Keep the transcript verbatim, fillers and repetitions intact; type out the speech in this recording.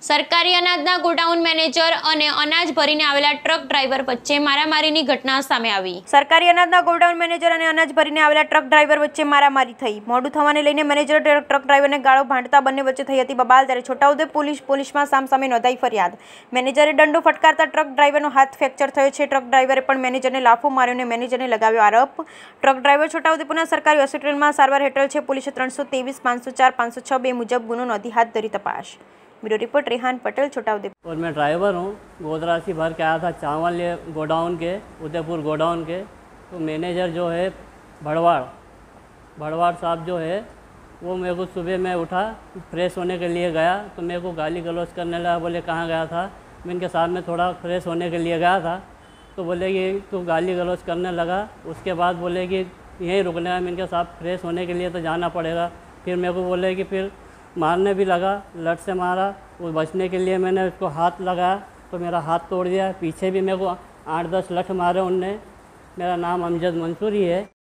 સરકારી અનાજના godown manager અને અનાજ ભરીને આવેલા ટ્રક ડ્રાઈવર વચ્ચે મારામારીની ઘટના સામે આવી। સરકારી અનાજના ગોડાઉન મેનેજર અને અનાજ ભરીને આવેલા ટ્રક ડ્રાઈવર વચ્ચે મારામારી થઈ। મોડું થવાને લઈને મેનેજર ટ્રક ડ્રાઈવરને ગાળો ભાંડતા બંને વચ્ચે થઈ હતી બબાલ। ત્યારે છોટાઉદેપુર પોલીસ પોલીસમાં સામસામે નોંધાઈ ફરિયાદ। મેનેજરે દંડો ફટકારતા ટ્રક ડ્રાઈવરનો હાથ ફ્રેક્ચર થયો છે। ટ્રક ડ્રાઈવરે પણ મેનેજરને લાફો માર્યો અને મેનેજરને લગાવ્યો આરોપ। ટ્રક ડ્રાઈવર છોટાઉદેપુરના સરકારી હોસ્પિટલમાં સારવાર હેઠળ છે। પોલીસે ત્રણસો ત્રેવીસ પાંચસો ચાર પાંચસો છ બે मुजब गुनो नोंधी हाथ धरी तपास। Bureau report Rehan Patel, Chhota Udepur. और मैं ड्राइवर हूँ, गोदरा से भर के आया था चावल ये गोडाउन के, उदयपुर गोडाउन के। तो मैनेजर जो है भड़वाड़ भड़वाड़ साहब जो है वो मेरे को सुबह में उठा, फ्रेश होने के लिए गया तो मेरे को गाली गलौज करने लगा। बोले कहाँ गया था? मैं इनके साथ में थोड़ा फ्रेश होने के लिए गया था तो बोले कि तू गाली गलौज करने लगा। उसके बाद बोले कि यहीं रुकने का, मैं इनके साथ फ्रेश होने के लिए तो जाना पड़ेगा। फिर मेरे को बोले कि फिर मारने भी लगा, लट से मारा। वो बचने के लिए मैंने उसको हाथ लगाया तो मेरा हाथ तोड़ दिया। पीछे भी मेरे को आठ दस लठ मारे उनने। मेरा नाम अमजद मंसूरी है।